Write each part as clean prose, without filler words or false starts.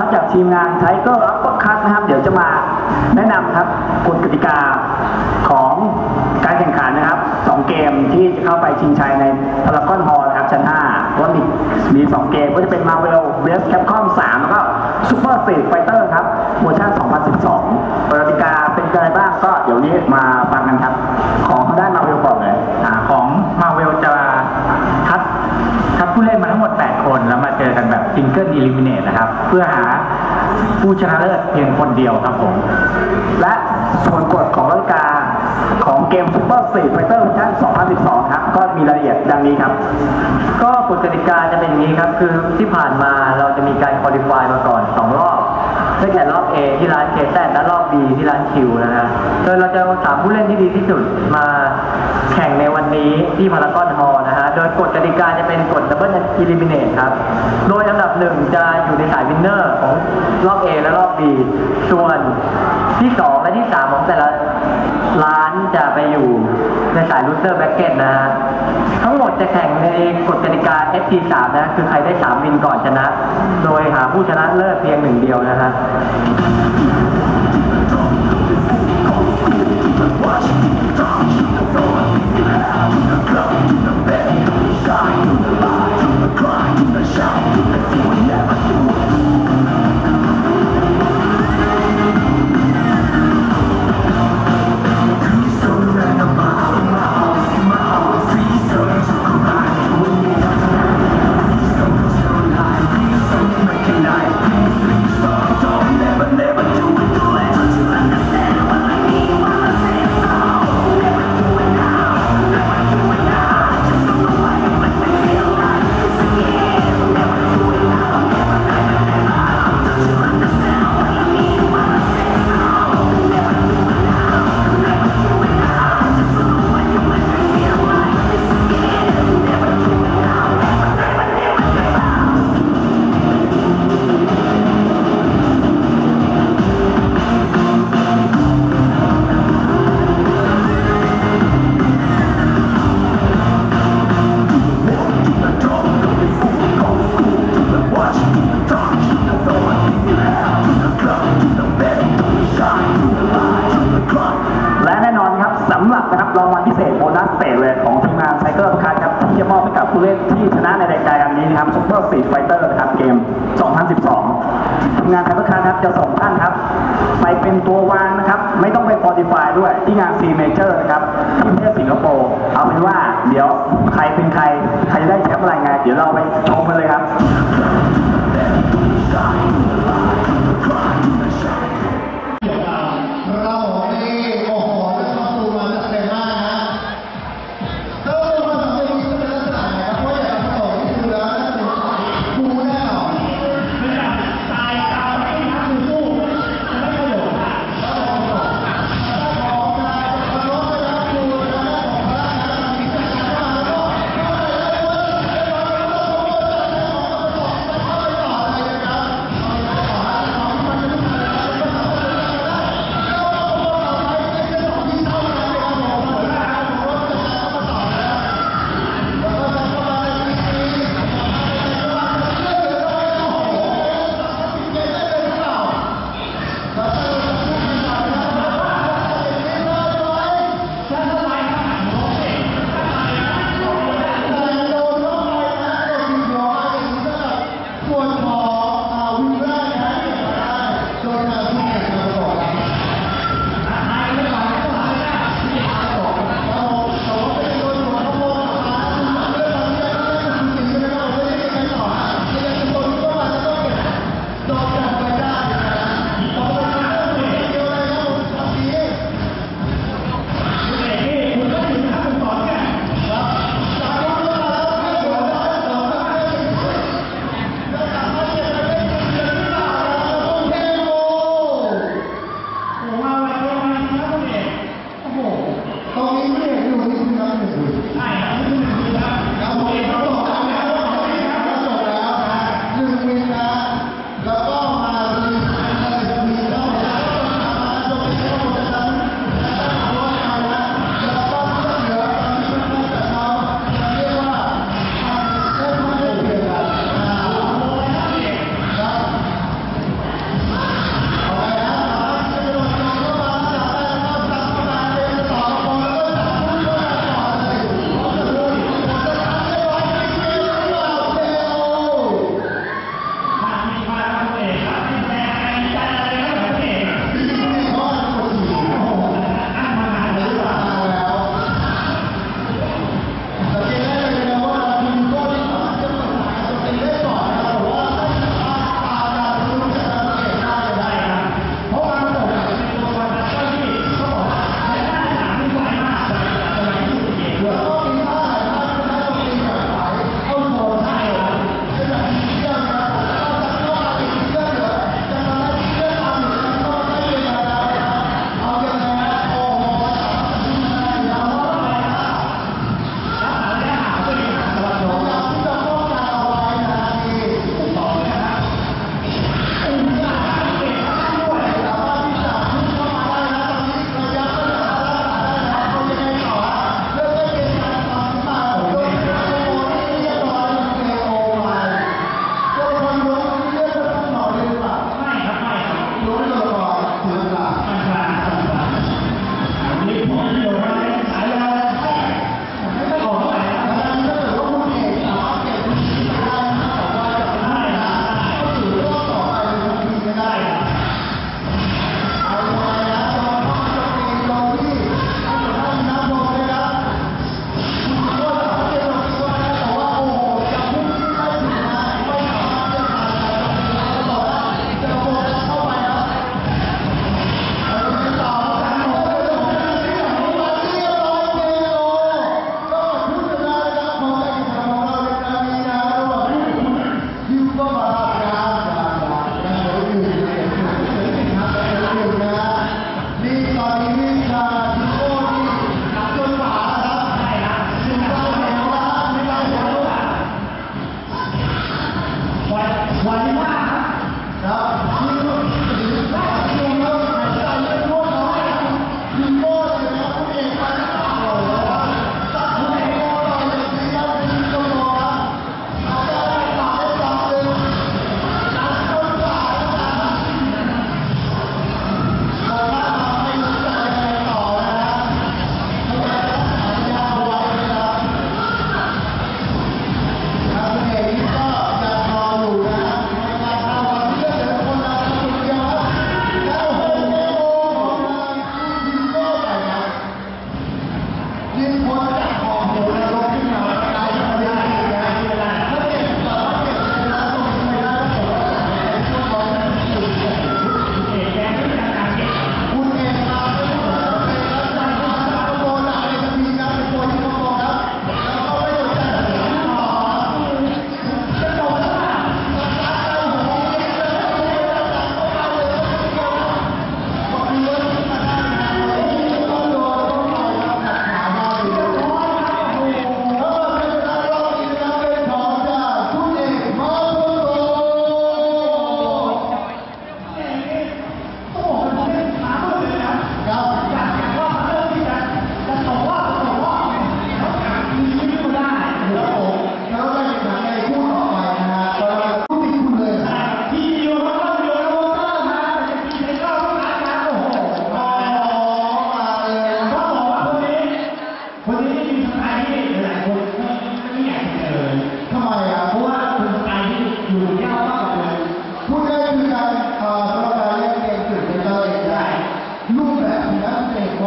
ครับจากทีมงานไทเกอร์อัปเปอร์คัทนะครับเดี๋ยวจะมาแนะนำครับกฎกติกาของการแข่งขันนะครับ2เกมที่จะเข้าไปชิงชัยในพารากอนฮอลล์นะครับชั้น5ว่ามี2เกมก็จะเป็น Marvel vs Capcom 3แล้วก็ Super Street Fighter ครับเวอร์ชัน2012กฎกติกาเป็นอะไรบ้างก็เดี๋ยวนี้มาฟังกันครับของทางด้าน Marvel ก่อนเลยของ Marvel จะคัดผู้เล่นมาทั้งหมด8คนแล้วมาเจอกันแบบซิงเกิลอิลิมิเนตนะครับเพื่อหาผู้ชนะเลิศเพียงคนเดียวครับผมและส่วนกฎของกติกาของเกม Super Street Fighter เวอร์ชัน2012ครับก็มีรายละเอียดดังนี้ครับก็กฎกติกาจะเป็นอย่างนี้ครับคือที่ผ่านมาเราจะมีการควอลิฟายมาก่อน2รอบได้แก่รอบ A ที่ร้าน KZ และรอบ B ที่ร้าน Q นะฮะโดยเราจะสามผู้เล่นที่ดีที่สุดมาแข่งในวันนี้ที่พารากอนฮอลล์นะฮะโดยกฎกติกาจะเป็นกฎดับเบิลอิลิมิเนตครับโดยอันดับ1จะอยู่ในสายวินเนอร์ของรอบ A และรอบ B ส่วนที่2และที่3ของแต่ละร้านจะไปอยู่ในสายลูเซอร์แบ็กเก็ตนะฮะทั้งหมดจะแข่งในกฎกติกา FT3 นะคือใครได้3วินก่อนชนะโดยหาผู้ชนะเลิศเพียง1เดียวนะฮะสำหรับนะครับรางวัลพิเศษโบนัสพิเศษเลยของทีมงานไทเกอร์คัทครับที่จะมอบให้กับผู้เล่นที่ชนะในรายการนี้นะครับ Super Street Fighter นะครับเกม 2012 ทีมงานไทเกอร์คัทครับจะส่งท่านครับไปเป็นตัววางนะครับไม่ต้องไปคอลิฟายด้วยที่งาน C Major นะครับที่ประเทศสิงคโปร์เอาเป็นว่าเดี๋ยวใครเป็นใครจะได้แชมป์อะไรไงเดี๋ยวเราไปชมกันเลยครับ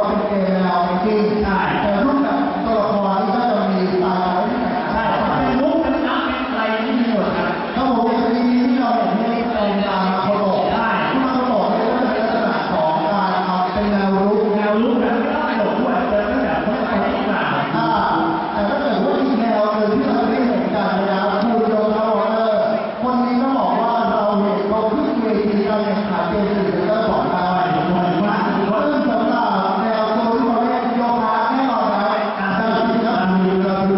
เป็นเกมแนวจริงแต่รูปแบบตัวละครนี่ก็จะมีสไตล์ที่แตกต่างกันเป็นมุกเป็นน้ำเป็นอะไรที่มีหมดครับถ้าผมอย่างนี้ที่เราเห็นนี่เป็นมาโคโตะได้มาโคโตะนี่ก็จะเป็นลักษณะของการทำเป็นแนวรุกแบบไม่ต้องโดดด้วยเดินตั้งแต่ไม่ไปที่ไหนแต่ถ้าเกิดว่าอีกแนวหนึ่งที่เราได้เห็นกันนะครับคูโยคาวเตอร์คนนี้ต้องบอกว่าเราเห็นเขาขึ้นเวทีการแข่งขันเกมสื่อแล้วก่อนหน้าซึ่งสำหรับแนวโซลูเรียนโยคะแน่นอนนะเราดู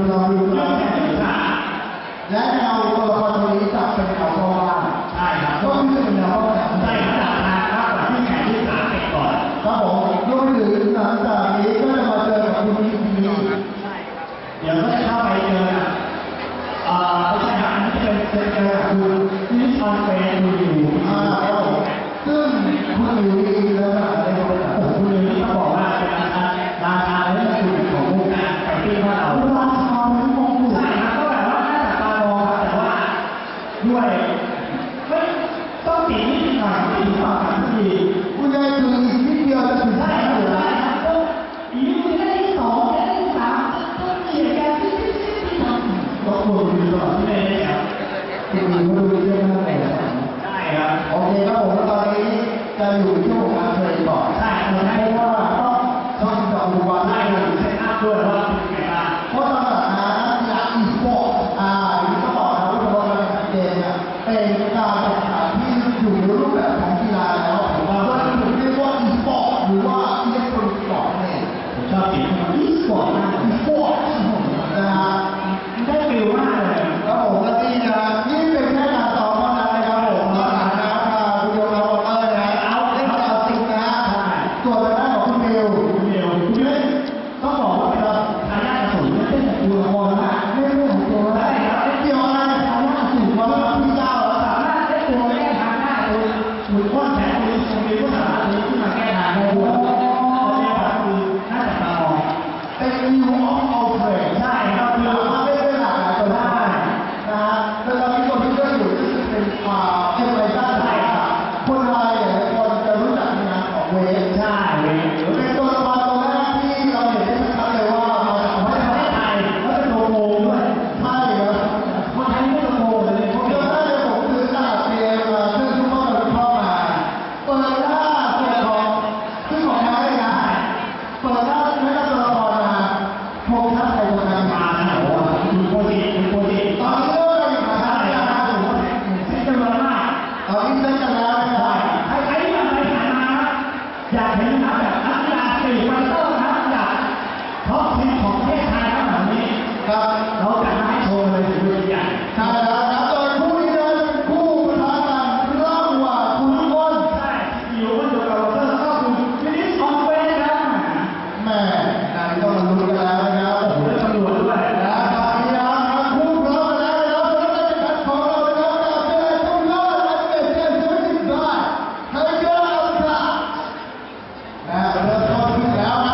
และแนวตัวละครตัวนี้จะเป็นแนวโซลาใช่ครับก็คือเป็นแนวใช่ครับจากที่แข่งที่สามเด็กก่อนครับผมรวมถึงหลังจากนี้ก็จะมาเจอกับคุณทีเดี๋ยวก็จะเข้าไปเจอไม่ใช่ครับอันนี้เป็นเจอกับคุณที่ชอนเฟนดูอยู่ครับผมซึ่งคุณอยู่ดีแล้วนะในบริษัทคุณอยู่นี่ต้องบอกว่าเป็นราคาและคุณของมุกนะไปที่ว่าเราราคาเป็นมงกุฎใช่ครับก็แบบว่าน่าจะตามองแต่ว่าด้วยไม่ต้องตีนิดหน่อยตีฝั่งกันทีคุณยายคืออีกนิดเดียวจะถึงได้อยู่แล้วอีกนิดเดียวได้ที่สองได้ที่สามต้องเกี่ยกันที่ทำต้องควรมีตลอดที่ได้ครับที่มีผู้ดูเยอะมากเลยใช่ครับโอเคครับผมตอนนี้จะอยู่ที่วงการเพลงก่อนใช่เพราะว่าต้องจองดูวันได้เลยเซตอัพด้วยว่าเป็นไงบ้างเพราะตอนนั้นอยากอีสปอร์ตอย่างที่เขาบอกนะว่าการแข่งขันเกมเนี่ยเป็นการแข่งขันที่อยู่ในรูปแบบของกีฬาแล้วผมว่าถูกเรียกว่าอีสปอร์ตหรือว่าอิเล็กทรอนิกส์สปอร์ตเนี่ยผมชอบเสียงอีสปอร์ตนะอีสปอร์ตนะฮะได้ฟิลมากเลยแล้วผมก็นี่นะนี่เป็นแค่การซ้อมเท่านั้นนะครับผมมาหานะครับคุณโยนาโรเตอร์นะเอาเล่นเอาจริงนะส่วนทางด้านของคุณเบลต้องบอกว่าเป็นทายาทสูงไม่ใช่แต่ตัวละครนะไม่ใช่ของตัวได้ครับเกี่ยวอะไรทายาทสูงเพราะว่าพี่เจ้าสามารถได้ตัวแก้ทางหน้าตัวหมุนก้อนแขนตัวนี้ตัวนี้ก็สามารถขึ้นมาแก้ทางได้ด้วยเนี่ยครับคือน่าจะตามองเป็นนิวออฟเอาเพลย์ใช่ครับคือมาได้หลากหลายตัวได้นะฮะแล้วตอนนี้คนที่เลือกอยู่ก็จะเป็นเอ็มไลซ่าไทยครับคนไทยเนี่ยคนจะรู้จักในนามของเวฟใช่เวฟเป็นตัวละครตัวแรกที่เราเห็นได้ชัดเลยว่ามาจากประเทศไทยแล้วเป็นโลโก้ด้วยใช่ครับคนไทยไม่โลโก้เลยเพราะเดี๋ยวถ้าเดี๋ยวผมซื้อตลาดเกมมาซึ่งทุกคนเราชอบมาเปิดหน้าตัวละครซึ่งของแท้เลยนะเปิดหน้าไม่ได้ตัวละครมาโครงทัพไทยตัวนั้นมานะโอ้โหคุณโคจิตอนนี้เริ่มอยู่มาได้นะผมว่าเซ็นกันมาตอนนี้เซ็นกันแล้วนะครับใครที่ยังไม่ผ่านมาอยากเห็นนะแบบนักกีฬาสี่ไฟเตอร์นะอยากท็อปทีมของประเทศไทยนะแบบนี้ครับเราจะมาให้โชว์เลยถึงเวทีใหญ่ใช่แล้วครับโดยคู่นี้นั้นคู่ประทะกันระหว่างคุณอ้นใช่อยู่บนโยกาวเตอร์ก็คือฟิลิปอองเวสครับแม่งานก็มาลุ้นกันแล้วนะครับโอ้โหได้ตำรวจด้วยและตอนนี้นะครับคู่พร้อมกันแล้วนะครับสำหรับการแข่งขันของเรานะครับกับเจอทุกยอดและเกมเจมส์ได้ไทเกอร์อัลตร้าเริ่มต้นขึ้นแล้วนะ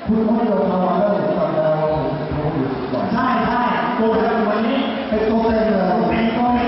คุณไม่โดนทำอะไรแล้วตอนเราอยู่ก่อนใช่ตัวเดียววันนี้เป็นตัวเต็งเลยเป็นตัว